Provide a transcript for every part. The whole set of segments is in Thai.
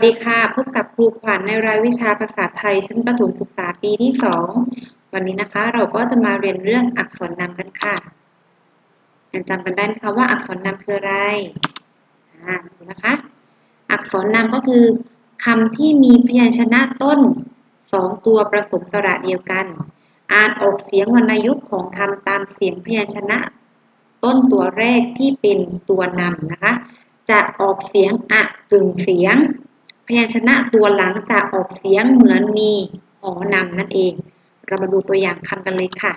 ดีค่ะพบกับครูขวัญในรายวิชาภาษาไทยชั้นประถมศึกษาปีที่2วันนี้นะคะเราก็จะมาเรียนเรื่องอักษรนำกันค่ะยังจำกันได้ไหมคะว่าอักษรนำคืออะไรดูนะคะอักษรนำก็คือคำที่มีพยัญชนะต้น2ตัวผสมสระเดียวกันอ่านออกเสียงวรรณยุกต์ของคำตามเสียงพยัญชนะต้นตัวแรกที่เป็นตัวนำนะคะจะออกเสียงอะกึ่งเสียงพยัญชนะตัวหลังจะออกเสียงเหมือนมีหอนำนั่นเองเรามาดูตัวอย่างคำกันเลยค่ะ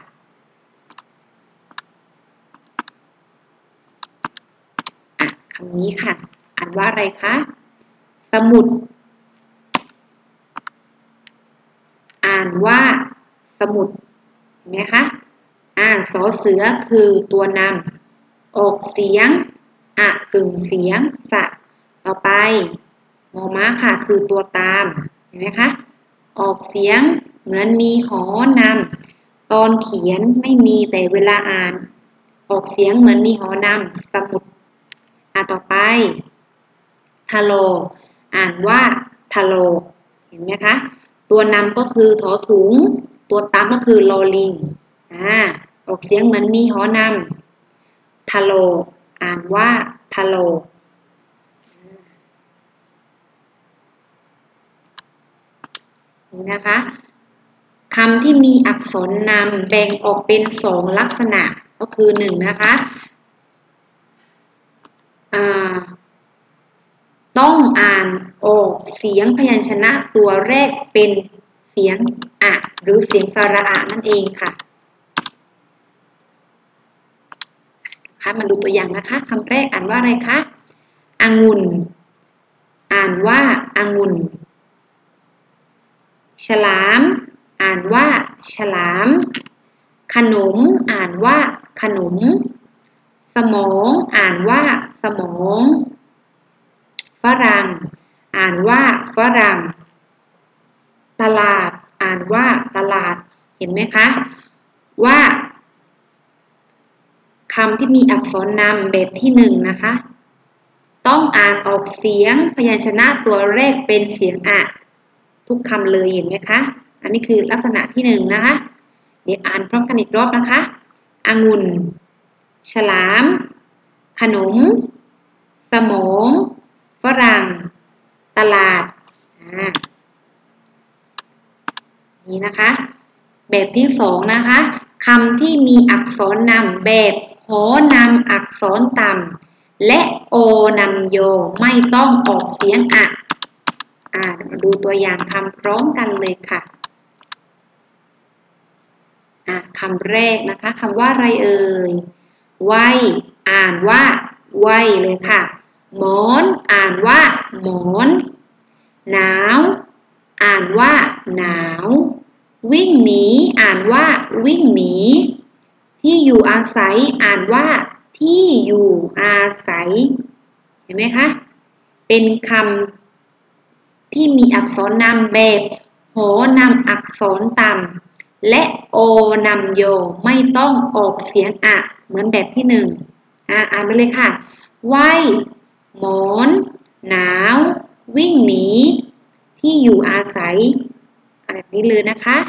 คำนี้ค่ะอ่านว่าอะไรคะสมุดอ่านว่าสมุดเห็นไหมคะสอเสือคือตัวนำออกเสียงอะกึ่งเสียงสะต่อไปมอม้าค่ะคือตัวตามเห็นไหมคะออกเสียงเหมือนมีหอนำตอนเขียนไม่มีแต่เวลาอ่านออกเสียงเหมือนมีหอนำสมุดต่อไปทะโลอ่านว่าทะโลเห็นไหมคะตัวนำก็คือถอถุงตัวตามก็คือลอลิงออกเสียงเหมือนมีหอนำทะโลอ่านว่าทะโลนี่นะคะคำที่มีอักษรนำแบ่งออกเป็น2ลักษณะก็คือ1นะคะต้องอ่านออกเสียงพยัญชนะตัวแรกเป็นเสียงอะหรือเสียงสระอะนั่นเองค่ะมาดูตัวอย่างนะคะคำแรกอ่านว่าอะไรคะองุ่นอ่านว่าองุ่นฉลามอ่านว่าฉลามขนมอ่านว่าขนมสมองอ่านว่าสมองฝรั่งอ่านว่าฝรั่งตลาดอ่านว่าตลาดเห็นไหมคะว่าคำที่มีอักษรนำแบบที่1นะคะต้องอ่านออกเสียงพยัญชนะตัวแรกเป็นเสียงอะทุกคำเลยเห็นไหมคะอันนี้คือลักษณะที่1นะคะเดี๋ยวอ่านพร้อมกันอีกรอบนะคะองุ่นฉลามขนมสมองฝรั่งตลาดนี่นะคะแบบที่2นะคะคำที่มีอักษรนำแบบหอนำอักษรต่ำและโอนำโยไม่ต้องออกเสียงอะมาดูตัวอย่างคำพร้อมกันเลยค่ะคำแรกนะคะคำว่าอะไรเอ่ยไว้อ่านว่าไว้เลยค่ะหมอนอ่านว่าหมอนหนาวอ่านว่าหนาววิ่งหนีอ่านว่าวิ่งหนีที่อยู่อาศัยอ่านว่าที่อยู่อาศัยเห็นไหมคะเป็นคำที่มีอักษรนำแบบหอนำอักษรต่ำและโอนำโยไม่ต้องออกเสียงอะเหมือนแบบที่1อ่านไปเลยค่ะไหวหมอนหนาววิ่งหนีที่อยู่อาศัยแบบนี้เลยนะคะ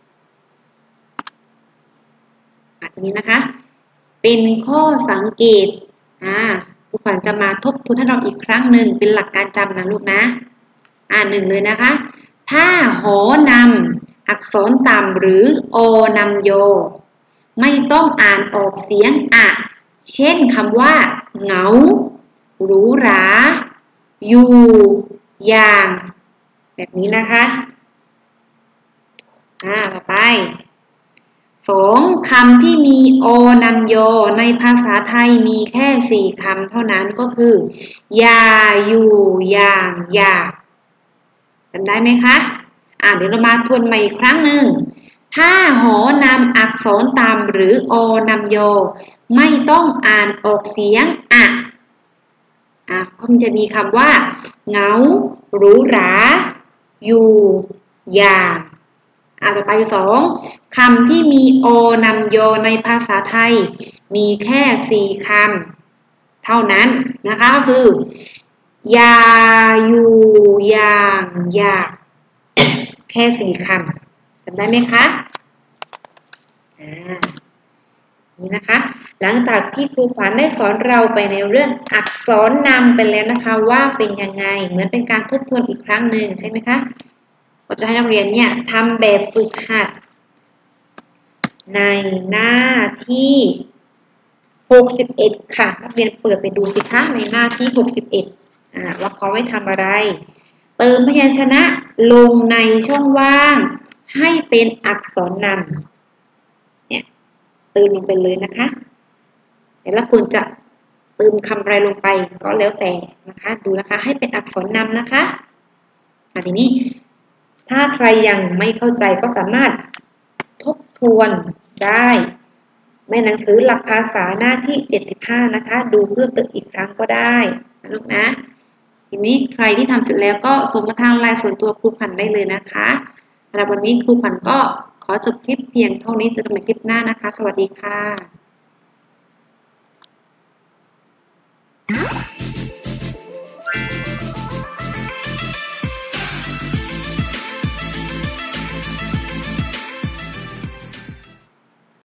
ทีนี้นะคะเป็นข้อสังเกตครูขวัญจะมาทบทวนให้เราอีกครั้งหนึ่งเป็นหลักการจำนะลูกนะ1เลยนะคะถ้าหอนำอักษรต่ำหรือโอนำโยไม่ต้องอ่านออกเสียงอะเช่นคำว่าเหงาหรูหราอยู่อย่างแบบนี้นะคะต่อไป2คำที่มีโอนำโยในภาษาไทยมีแค่4คำเท่านั้นก็คืออย่าอยู่อย่างอยากจำได้ไหมคะเดี๋ยวเรามาทวนใหม่อีกครั้งหนึ่งถ้าหอนำอักษรต่ำหรือโอนำโยไม่ต้องอ่านออกเสียงอะก็จะมีคำว่าเหงาหรูหราอยู่อย่างต่อไป2คำที่มีโอนำโยในภาษาไทยมีแค่4คำเท่านั้นนะคะก็คืออย่าอยู่อย่าำหยาบ แค่4 คำจำได้ไหมคะนี่นะคะหลังจากที่ครูขวัญได้สอนเราไปในเรื่องอักษรนำไปแล้วนะคะว่าเป็นยังไงเหมือนเป็นการทบทวนอีกครั้งหนึ่งใช่ไหมคะก็จะให้นักเรียนเนี่ยทำแบบฝึกหัดในหน้าที่61ค่ะนักเรียนเปิดไปดูสิคะในหน้าที่61ว่าเขาไว้ทำอะไรเติมพยัญชนะลงในช่องว่างให้เป็นอักษรนำเนี่ยเติมลงไปเลยนะคะแต่ละคนจะเติมคำอะไรลงไปก็แล้วแต่นะคะดูนะคะให้เป็นอักษรนำนะคะทีนี้ถ้าใครยังไม่เข้าใจก็สามารถทบทวนได้ในหนังสือหลักภาษาหน้าที่75นะคะดูเพิ่มเติมอีกครั้งก็ได้นะลูกนะทีนี้ใครที่ทำเสร็จแล้วก็ส่งมาทางไลน์ส่วนตัวครูขวัญได้เลยนะคะสำหรับวันนี้ครูขวัญก็ขอจบคลิปเพียงเท่านี้เจอกันใหม่คลิปหน้านะคะสวัสดีค่ะ